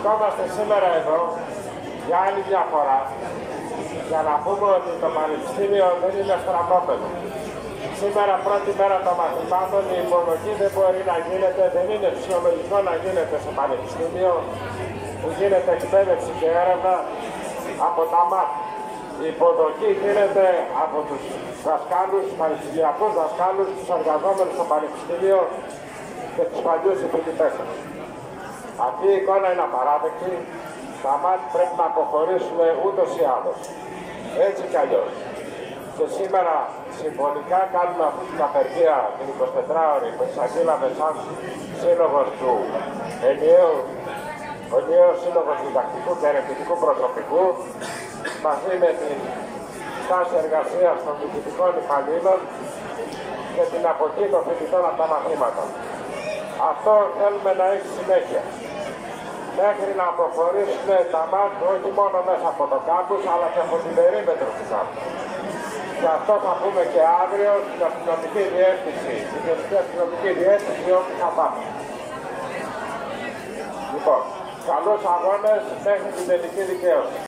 βρισκόμαστε σήμερα εδώ για άλλη μια φορά για να πούμε ότι το Πανεπιστήμιο δεν είναι στρατόπεδο. Σήμερα πρώτη μέρα των μαθημάτων η υποδοχή δεν μπορεί να γίνεται, δεν είναι φυσιολογικό να γίνεται στο Πανεπιστήμιο που γίνεται εκπαίδευση και έρευνα από τα μάτια. Η υποδοχή γίνεται από τους δασκάλους, τους πανεπιστημιακούς δασκάλους, τους εργαζόμενους στο Πανεπιστήμιο και τους παλιούς φοιτητές. Αυτή η εικόνα είναι απαράδεκτη. Τα ΜΑΤ πρέπει να αποχωρήσουν ούτως ή άλλως. Έτσι κι αλλιώς. Και σήμερα συμφωνικά κάνουμε αυτή την απεργία την 24ωρη που εισαγγείλαμε σαν σύλλογος του ενιαίου σύλλογος διδακτικού και ερευνητικού προσωπικού μαζί με την στάση εργασίας των διοικητικών υπαλλήλων και την αποχή των φοιτητών από τα μαθήματα. Αυτό θέλουμε να έχει συνέχεια. Μέχρι να προχωρήσουν τα ΜΑΤ όχι μόνο μέσα από το κάμπους αλλά και από την περίμετρο του κάμπους. Και αυτό θα πούμε και αύριο στην αστυνομική διεύθυνση, στην Γενική Αστυνομική Διεύθυνση όπου θα πάμε. Λοιπόν, καλούς αγώνες μέχρι την τελική δικαίωση.